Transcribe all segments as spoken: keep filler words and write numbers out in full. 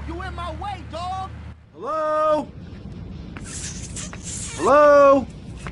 You in my way, dog! Hello? Hello?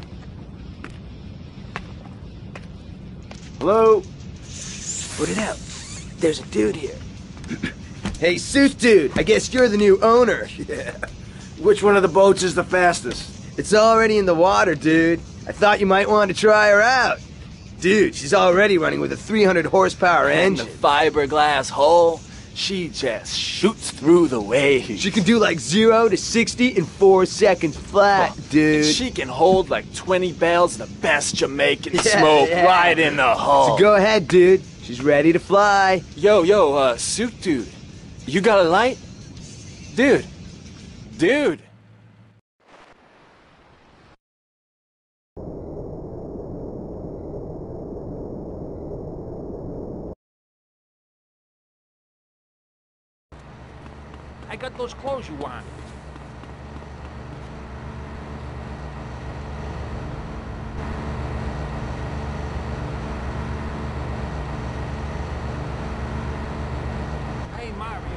Hello? Put it out. There's a dude here. Hey, suit dude, I guess you're the new owner. Yeah. Which one of the boats is the fastest? It's already in the water, dude. I thought you might want to try her out. Dude, she's already running with a three hundred horsepower And engine. the fiberglass hull, she just shoots through the waves. She can do like zero to sixty in four seconds flat, dude. And she can hold like twenty bales of the best Jamaican Yeah, smoke yeah. right in the hull. So go ahead, dude. She's ready to fly. Yo, yo, uh, suit dude, you got a light? Dude, dude. I got those clothes you want. Hey, Mario.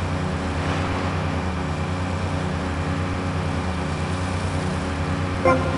Bye.